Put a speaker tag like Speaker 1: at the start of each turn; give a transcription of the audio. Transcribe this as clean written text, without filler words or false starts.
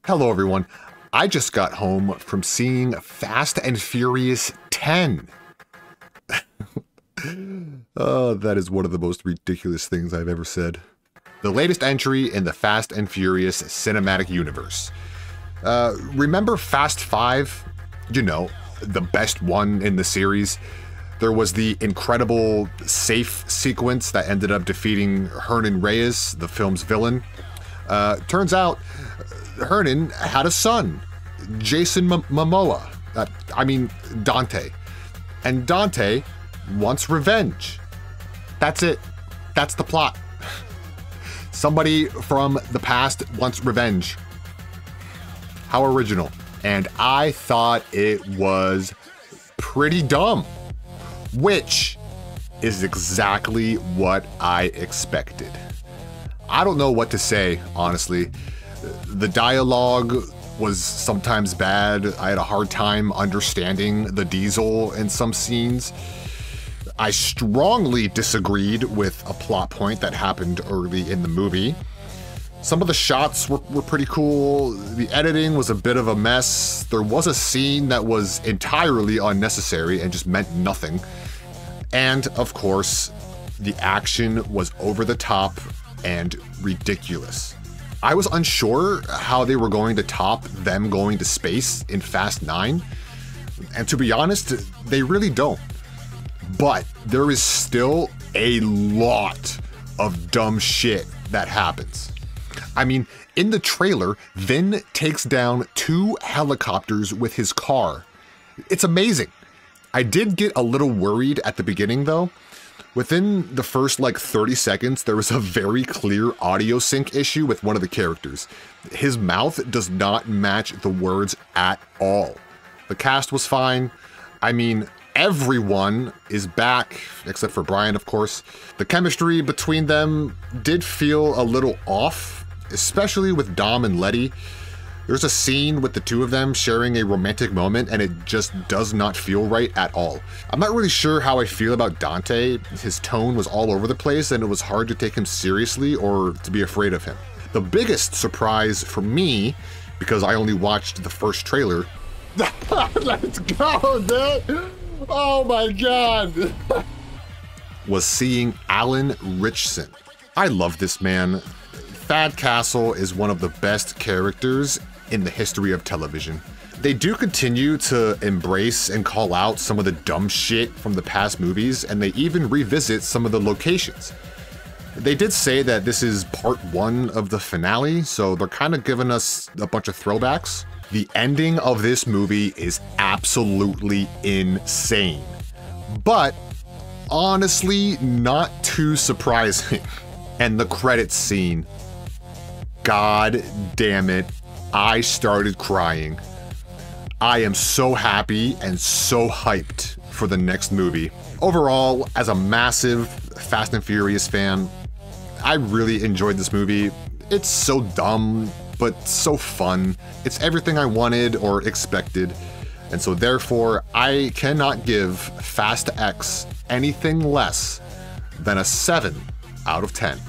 Speaker 1: Hello everyone. I just got home from seeing Fast and Furious 10. Oh, that is one of the most ridiculous things I've ever said. The latest entry in the Fast and Furious cinematic universe. Remember Fast 5? You know, the best one in the series. There was the incredible safe sequence that ended up defeating Hernan Reyes, the film's villain. Turns out, Hernan had a son, Jason Momoa. Dante. And Dante wants revenge. That's it. That's the plot. Somebody from the past wants revenge. How original. And I thought it was pretty dumb, which is exactly what I expected. I don't know what to say, honestly. The dialogue was sometimes bad. I had a hard time understanding the Diesel in some scenes. I strongly disagreed with a plot point that happened early in the movie. Some of the shots were pretty cool. The editing was a bit of a mess. There was a scene that was entirely unnecessary and just meant nothing. And of course, the action was over the top and ridiculous. I was unsure how they were going to top them going to space in Fast 9. And to be honest, they really don't. But there is still a lot of dumb shit that happens. I mean, in the trailer, Vin takes down 2 helicopters with his car. It's amazing. I did get a little worried at the beginning though. Within the first 30 seconds, there was a very clear audio sync issue with one of the characters. His mouth does not match the words at all. The cast was fine. I mean, everyone is back, except for Brian, of course. The chemistry between them did feel a little off, especially with Dom and Letty. There's a scene with the two of them sharing a romantic moment, and it just does not feel right at all. I'm not really sure how I feel about Dante. His tone was all over the place, and it was hard to take him seriously or to be afraid of him. The biggest surprise for me, because I only watched the first trailer. Let's go, dude! Oh my god! Was seeing Alan Ritchson. I love this man. Thad Castle is one of the best characters in the history of television. They do continue to embrace and call out some of the dumb shit from the past movies, and they even revisit some of the locations. They did say that this is part 1 of the finale, so they're kind of giving us a bunch of throwbacks. The ending of this movie is absolutely insane, but honestly, not too surprising. And the credits scene, god damn it, I started crying. I am so happy and so hyped for the next movie. Overall, as a massive Fast and Furious fan, I really enjoyed this movie. It's so dumb, but so fun. It's everything I wanted or expected. And so therefore, I cannot give Fast X anything less than a 7 out of 10.